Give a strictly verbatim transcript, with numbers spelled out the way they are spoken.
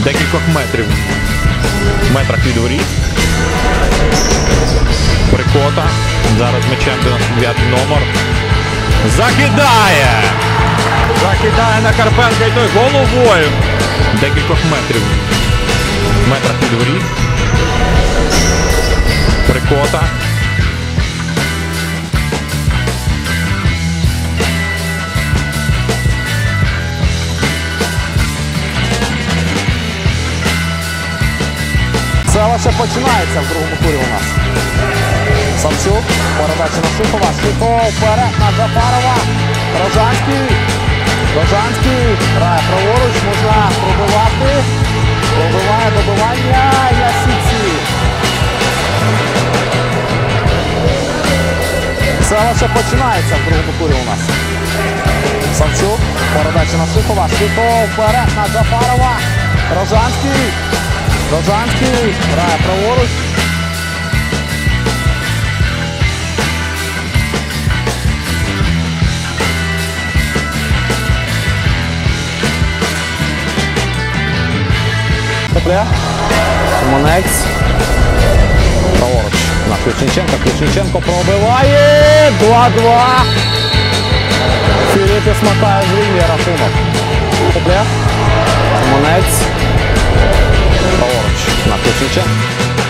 декількох метрів. В метрах від воріт. Прикота. Зараз м'ячем дев'яносто дев'ятий номер. Закидає! Закидає на Карпенка і той головою. Декількох метрів. В метрах від воріт. Прикота. Це лише починається в другому турі у нас. Самчук, передача на Шихова, Шихов, вперед на Джафарова. Рожанський, Рожанський, грає праворуч, можна пробивати. Пробиває добивання, Ясіці. Це лише починається в другому турі у нас. Самчук, передача на Шихова, Шихов, вперед на Джафарова. Рожанський. Рожанський грає праворуч. Симонець. Праворуч на Ключниченка. Ключниченко пробиває. два-два. Філіппіс мотає з лінії рахунок. Симонець. Праворуч на Ключниченка.